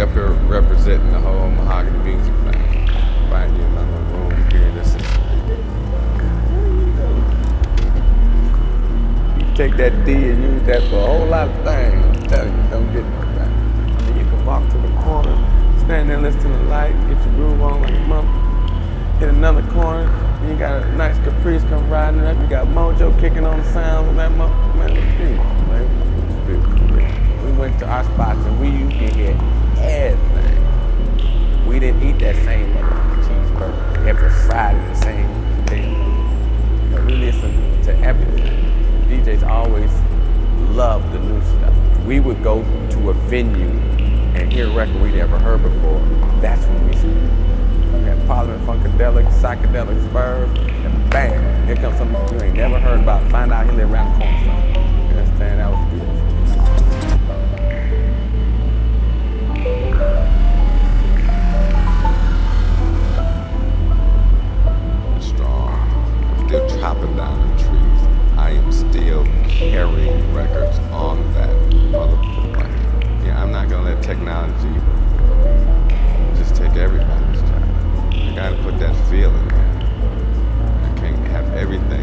up here representing the whole mahogany music thing. Find you another room here. This is. You take that D and use that for a whole lot of things. I'm telling you, don't get no back. I mean, you can walk to the corner, stand there, listen to the light, get your groove on like a mother. Hit another corner, and you got a nice Caprice come riding up. You got Mojo kicking on the sounds of that mother. Man, it's beautiful, man. It's beautiful. We went to our spots and we used to get everything. We didn't eat that same cheeseburger every Friday, the same thing. But we listened to everything. DJs always loved the new stuff. We would go to a venue and hear a record we never heard before. That's when we started. We had Parliament Funkadelic, Psychedelic Spurs, and bam, here comes something you ain't never heard about. Find out he lived around the corner somewhere. You understand? That was beautiful. Strong. Still chopping down the trees. I am still carrying records on that motherfucker. Yeah, I'm not gonna let technology just take everybody's job. I gotta put that feel in there. I can't have everything